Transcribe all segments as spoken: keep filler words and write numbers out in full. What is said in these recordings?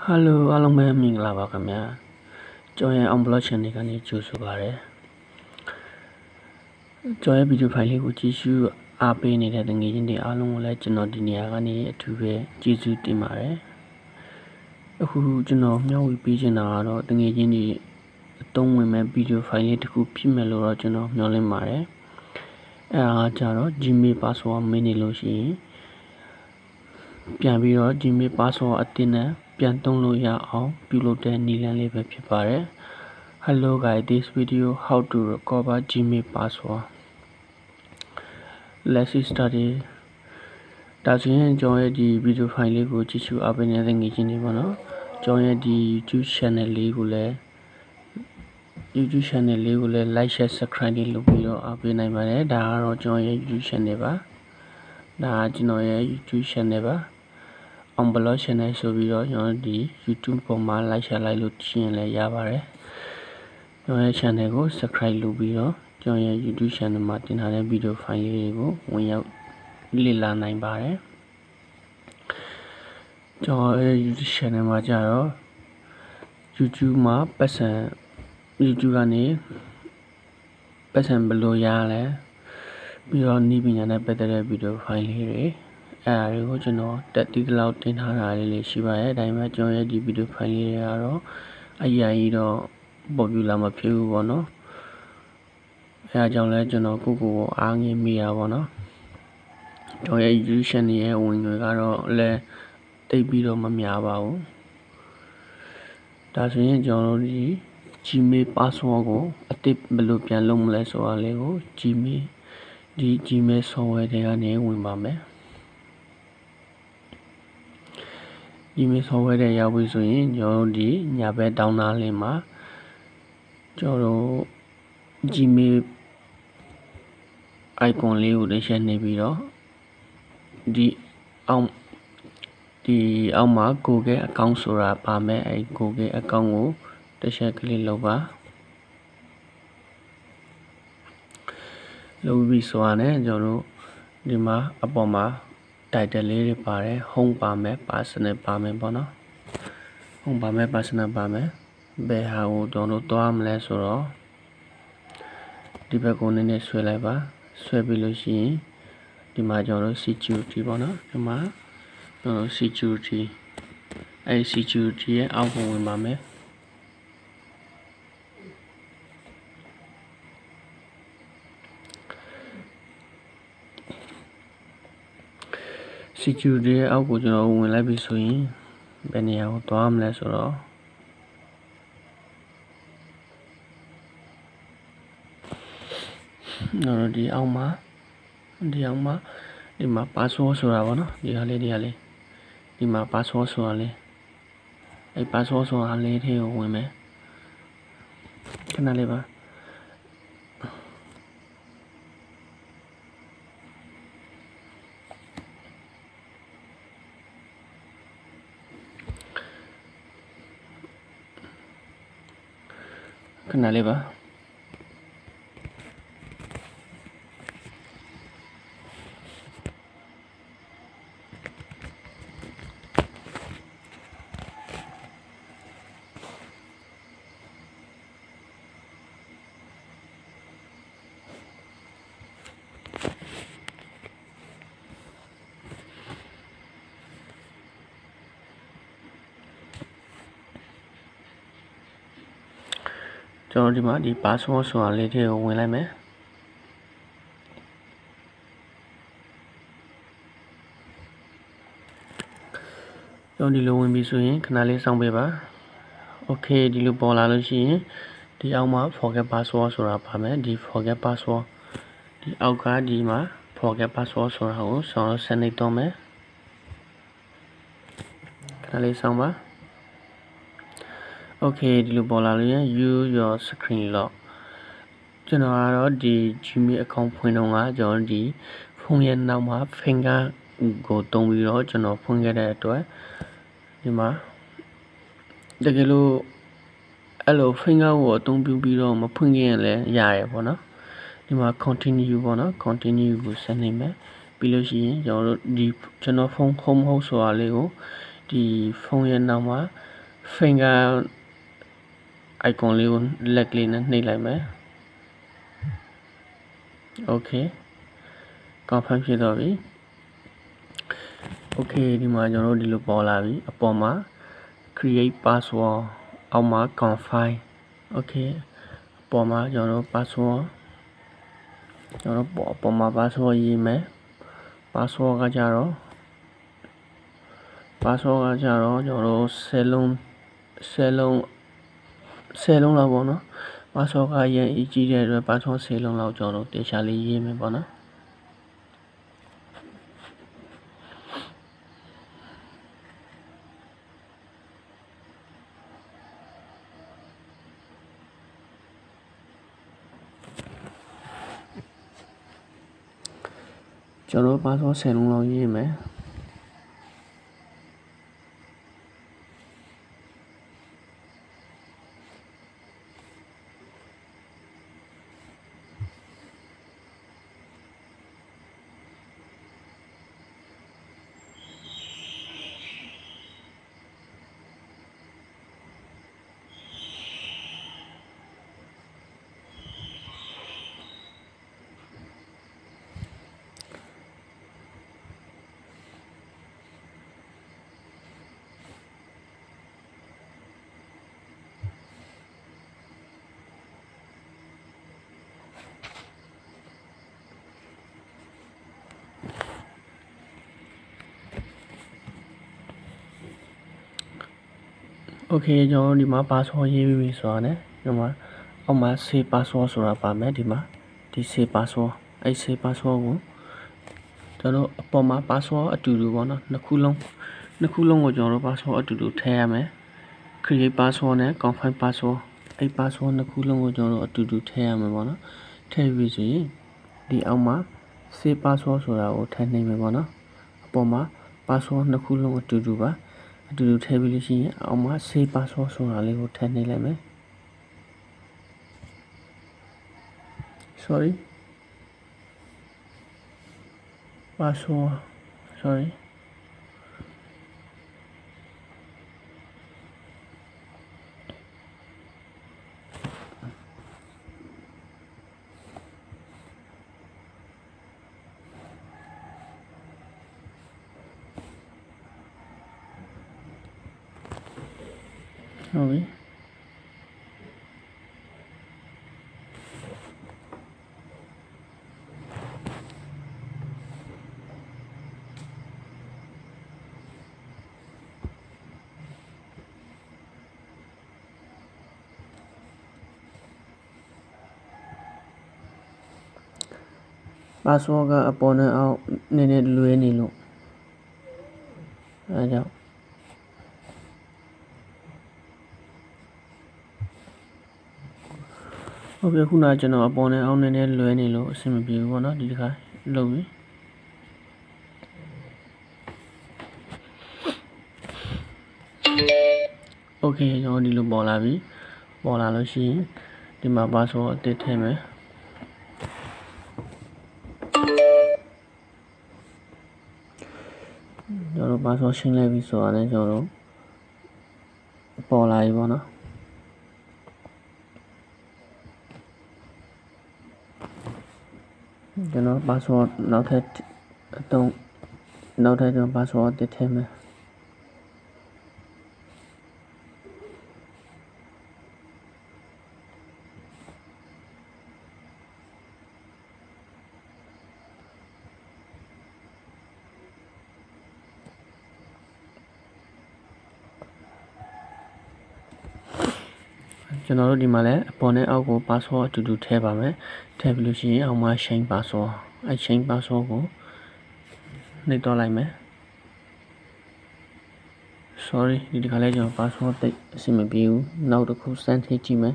Hello အားလုံးပဲမင်္ဂလာပါခင်ဗျာကျွန်တော်ရဲ့ unblock channel ကနေကြိုဆိုပါရစေကျွန်တော်ရဲ့ဗီဒီယိုဖိုင်လေးကိုကြည့်ရှုအားပေးနေတဲ့တငယ်ချင်းတွေအားလုံးကိုလည်းကျွန်တော်ဒီနေရာကနေအထူးပဲကျေးဇူးတင်ပါတယ်အခုကျွန်တော်မျှဝေပေးချင်တာကတော့တငယ်ချင်းတွေအသုံးဝင်မဲ့ဗီဒီယိုဖိုင်လေးတစ်ခုဖြစ်မယ်လို့တော့ကျွန်တော်မျှော်လင့်ပါတယ်အဲဒါကြတော့ Gmail password မင်းနေလို့ရှိရင်ပြန်ပြီးတော့ Gmail password အတင်းနဲ့ပြန်သုံးလို့ရအောင်ပြုလုပ်တဲ့နည်းလမ်းလေးပဲဖြစ်ပါတယ် Hello guys, this video how to recover Gmail password. Let's start it. ဒါဆိုရင်ကျွန်တော်ရဲ့ဒီဗီဒီယိုဖိုင်လေးကိုကြည့်ရှုအားပေးနေတဲ့ငွေချင်းတွေပေါ့နော်ကျွန်တော်ရဲ့ဒီ YouTube channel လေးကိုလည်း YouTube channel လေးကိုလည်း like share subscribe လေးလုပ်ပြီးတော့အားပေးနိုင်ပါတယ်ဒါကတော့ကျွန်တော်ရဲ့ YouTube channel ပါဒါကကျွန်တော်ရဲ့ YouTube channel ပါunblock channel ဆိုပြီးတော့ကျွန်တော်ဒီ YouTube ပေါ်မှာ like share လိုက်လို့ရှင်းလဲရပါတယ်ကျွန်တော်ရဲ့ channel ကို subscribe လုပ်ပြီးတော့ကျွန်တော်ရဲ့ YouTube channel မှာတင်ထားတဲ့ video file လေးတွေကိုဝင်ရောက်လေ့လာနိုင်ပါတယ်ကျွန်တော်ရဲ့ YouTube channel မှာကြတော့ YouTube မှာပတ်စံ YouTube ကနေပတ်စံဘယ်လိုရလဲပြီးတော့နီးပညာနဲ့ပတ်သက်တဲ့ video file လေးတွေအဲဒါတွေကိုကျွန်တော်တက်တီးလောက်တင်ထားတာလေးလေးရှိပါတယ်ဒါပေမဲ့ကျွန်တော်ရဲ့ဒီ video file လေးတွေကတော့အရာကြီးတော့ popular မဖြစ်ဘူးပေါ့နော်အဲဒါကြောင့်လဲကျွန်တော်ကိုကိုကိုအားငယ်မိတာပေါ့နော်ကျွန်တော်ရဲ့ YouTube channel ရဲ့ဝင်ငွေကတော့လည်းတိတ်ပြီးတော့မများပါဘူးဒါဆိုရင်ကျွန်တော်တို့ဒီ Gmail password ကိုအသစ်ဘယ်လိုပြန်လုပ်မလဲဆိုတာလေးကို Gmail ဒီ Gmail software တွေကနေဝင်ပါမယ်Gmail software တွေရောက်ပြီဆိုရင်ကျွန်တော်တို့ဒီညာဘက်တောင်းသားလေးမှာကျွန်တော်တို့ Gmail icon လေးကိုတစ်ချက်နေပြီးတော့ဒီအောင်ဒီအောက်မှာ Google account ဆိုတာပါမယ်အဲ Google account ကိုတစ်ချက်ကလေးလုပ်ပါလုပ်ပြီးဆိုရင်ကျွန်တော်တို့ဒီမှာအပေါ်မှာtitle လေးတွေပါတယ် home ပါမယ် personal ပါမယ်ပေါ့နော် home ပါမယ် personal ပါမယ်ဘယ်ဟာကိုကျွန်တော်တို့သွားမလဲဆိုတော့ဒီဘက်ကိုနည်းနည်းဆွဲလိုက်ပါဆွဲပြီးလို့ရှိရင်ဒီမှာကျွန်တော်တို့ security ပေါ့နော်ဒီမှာကျွန်တော် security အဲ security ရဲ့အောက်ကိုဝင်ပါမယ်security ရဲ့အောက်ကိုကျွန်တော်ဝင်လိုက်ပြီဆိုရင်ဘယ်နေရာကိုသွားမလဲဆိုတော့နော်ဒီအောက်မှာဒီအောက်မှာဒီမှာ password ဆိုတာပေါ့နော်ဒီဟာလေးဒီဟာလေးဒီမှာ password ဆိုတာလေးအဲ password ဆိုတာလေးထဲကိုဝင်မယ်ခဏလေးပါခဏလေးပါကျွန်တော်ဒီမှာဒီ password ဆိုတာလေးထဲကိုဝင်လိုက်မယ်ကျွန်တော်ဒီလိုဝင်ပြီဆိုရင်ခဏလေးစောင့်ပေးပါ okay ဒီလိုပေါ်လာလို့ရှိရင်ဒီအောက်မှာ forget password ဆိုတာပါမယ်ဒီ forget password ဒီအောက်ကဒီမှာ forget password ဆိုတာကိုကျွန်တော်ဆက်နေတော့မယ်ခဏလေးစောင့်ပါOkay ဒီလိုပေါ်လာလို့ရ use your screen lock ကျွန်တော်ကတော့ဒီ Gmail account ဖွင့်တော့ကကျွန်တော်ဒီဖုန်းရဲ့နောက်မှာ finger ကိုတုံးပြီးတော့ကျွန်တော်ဖွင့်ခဲ့တဲ့အတွက်ဒီမှာတကယ်လို့အဲ့လို finger ကိုအသုံးပြုပြီးတော့မဖွင့်ခင်လည်းရတယ်ပေါ့နော်ဒီမှာ continue ပေါ့နော် continue ကိုဆက်နေမယ်ပြီးလို့ရှိရင်ကျွန်တော်တို့ဒီကျွန်တော်ဖုန်း home host ဆိုတာလေးကိုဒီဖုန်းရဲ့နောက်မှာ finger icon လေးကိုလက်ကလေးနဲ့နှိပ်လိုက်မယ် okay confirm ဖြစ်တော့ပြီ okay ဒီမှာကျွန်တော်တို့ဒီလိုပေါ်လာပြီအပေါ်မှာ create password အောက်မှာ confine okay အပေါ်မှာကျွန်တော်တို့ password ကျွန်တော်တို့အပေါ်မှာ password ရေးမယ် password ကကြတော့ password ကကြတော့ကျွန်တော်တို့10လုံး10လုံး10လုံးလောက်ပေါ့နော် password ကရန်အကြီးတဲ့အတွက် password 10လုံးလောက်ကျွန်တော်တို့တေချာလေးရေးမယ်ပေါ့နော်ကျွန်တော် password 10လုံးလောက်ရေးမယ်โอเคကျွန်တော်ဒီမှာ password ရေးပြီးပြီဆိုတာနဲ့ဒီမှာအောက်မှာ save password ဆိုတာပါမယ်ဒီမှာဒီ save password အဲ့ save password ကိုကျွန်တော်အပေါ်မှာ password အတူတူပေါ့နော်နှစ်ခုလုံးနှစ်ခုလုံးကိုကျွန်တော်တို့ password အတူတူထည့်ရမယ် create password နဲ့ confine password အဲ့ password နှစ်ခုလုံးကိုကျွန်တော်တို့အတူတူထည့်ရမယ်ပေါ့နော်ထည့်ပြီးဆိုရင်ဒီအောက်မှာ save password ဆိုတာကိုထည့်နိုင်မယ်ပေါ့နော်အပေါ်မှာ password နှစ်ခုလုံးအတူတူပါအတူတူထည့်ပြီးလို့ရှိရင်အောက်မှာ save password ဆိုတာလေးကိုထည့်နေလိုက်မယ် sorry password sorry okay password ကအပေါ်နဲ့အောက်နည်းနည်းလွဲနေလို့အဲဒါကြောင့်ဟုတ်ပြီခုနကကျွန်တော်အပေါ်နဲ့အောက်နည်းနည်းလွဲနေလို့အဆင်မပြေဘူးပေါ့နော်ဒီတစ်ခါလုပ်ပြီโอเคကျွန်တော်ဒီလိုပေါ်လာပြီပေါ်လာလို့ရှိရင်ဒီမှာ password အသစ်ထည့်မယ်ကျွန်တော် password ရှင်းလိုက်ပြီဆိုတာနဲ့ကျွန်တော်ပေါ်လာပြီပေါ့နော်ကျွန်တော် password နောက်ထပ်အတုံးနောက်ထပ်ကျွန်တော် password တစ်ထည့်မယ်ကျွန်တော်တို့ဒီမှာလည်းအပေါ်နဲ့အောက်ကို password အတူတူထည့်ပါမယ်ထည့်ပြီးလို့ရှိရင်အောက်မှာ change password အဲ change password ကိုနှိပ်တော့လိုက်မယ် sorry ဒီတစ်ခါလဲကျွန်တော် password တိတ်အဆင်မပြေဘူးနောက်တစ်ခုစမ်းထည့်ကြည့်မယ်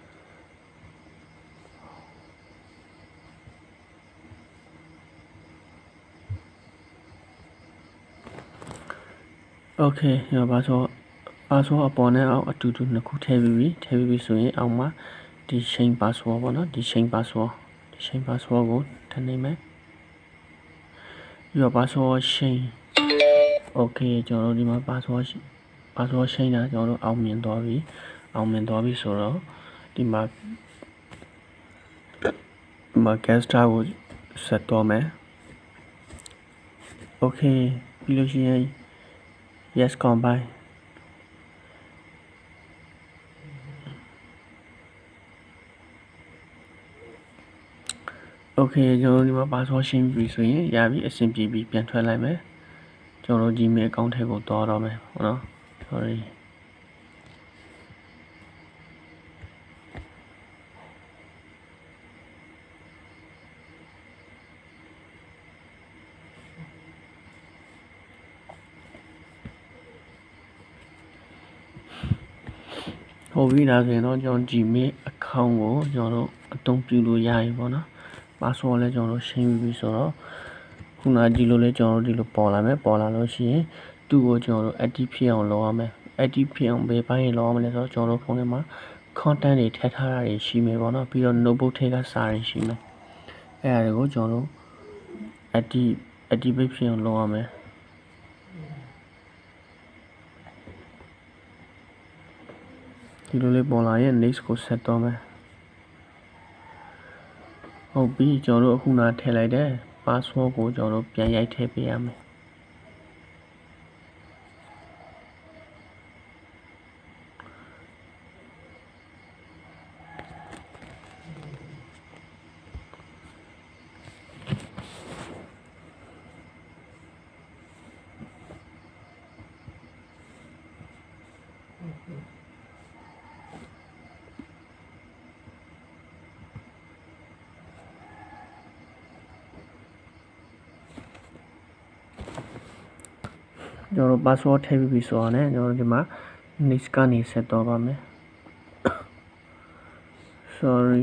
okay ကျွန်တော် password password အပေါ်နဲ့အောက်အတူတူနှစ်ခုထည့်ပြီးပြီထည့်ပြီးပြီဆိုရင်အောက်မှာဒီ change password ပေါ့နော်ဒီ change password ဒီ change password ကိုထည့်နေမယ်ပြီးတော့ password change okay ကျွန်တော်တို့ဒီမှာ password password ချိန်တာကျွန်တော်တို့အောင်မြင်သွားပြီအောင်မြင်သွားပြီဆိုတော့ဒီမှာဒီမှာ guest star ကိုဆက်တော့မယ် okay ပြီးလို့ရှိရင် yes combine okay ကျွန်တော်ဒီမှာ password ရှင်းပြီဆိုရင်ရပြီအဆင်ပြေပြီပြန်ထွက်လိုက်မယ်ကျွန်တော် Gmail account ထဲကိုသွားတော့မယ်ဟုတ်နော် sorry ဟုတ်ပြီဒါဆိုရင်တော့ကျွန်တော် Gmail account ကိုကျွန်တော်တို့အသုံးပြုလို့ရပြီပေါ့နော် password လည်းကျွန်တော်တို့ရှင်းပြီဆိုတော့ခုနကြည့်လို့လည်းကျွန်တော်တို့ဒီလိုပေါ်လာမယ်ပေါ်လာလို့ရှိရင်သူ့ကိုကျွန်တော်တို့ active ဖြစ်အောင်လုပ်ရမယ် active ဖြစ်အောင်ဘယ်ပိုင်းလုပ်ရမလဲဆိုတော့ကျွန်တော်တို့ဖုန်းထဲမှာ content တွေထည့်ထားတာတွေရှိမယ်ပေါ့နော်ပြီးတော့ notebook ထဲကစာတွေရှိမယ်အဲ့ဒါတွေကိုကျွန်တော်တို့ active activate ဖြစ်အောင်လုပ်ရမယ်ဒီလိုလေးပေါ်လာရင် next ကိုဆက်တော့မယ်ဟုတ်ပြီကျွန်တော်တို့အခုနထည့်လိုက်တဲ့ password ကိုကျွန်တော်တို့ပြန်ရိုက်ထည့်ပေးရမယ်ကျွန်တော် password ထည့်ပြီးပြီဆိုတော့ねကျွန်တော်ဒီမှာ next ကနေဆက်တော့ပါမယ် sorry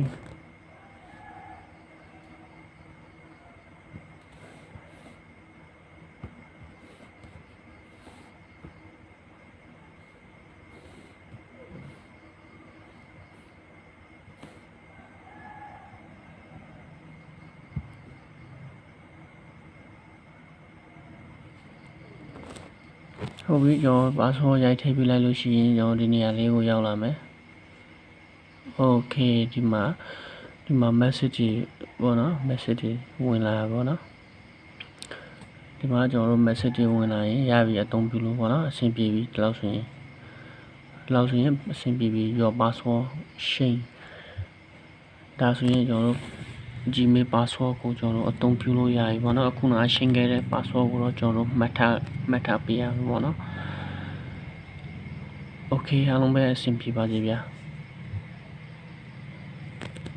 ဟုတ်ပြီကျွန်တော် password ရိုက်ထည့်ပြလိုက်လို့ရှိရင်ကျွန်တော်ဒီနေရာလေးကိုရောက်လာမယ် okay ဒီမှာဒီမှာ message ပေါ့နော် message ဝင်လာပါတော့ဒီမှာကျွန်တော်တို့ message ဝင်လာရင်ရပြီအသုံးပြုလို့ပေါ့နော်အဆင်ပြေပြီဒီလောက်ဆိုရင်ဒီလောက်ဆိုရင်အဆင်ပြေပြီ your password ရှင်းဒါဆိုရင်ကျွန်တော်တို့ Gmail password ကိုကျွန်တော်တို့အသုံးပြုလို့ရပြီပေါ့နော်အခုနအရှင်းခဲ့တဲ့ password ကိုတော့ကျွန်တော်တို့မှတ်ထားမှတ်ထားပေးရမှာပေါ့နော် okay အားလုံးပဲအဆင်ပြေပါစေဗျာ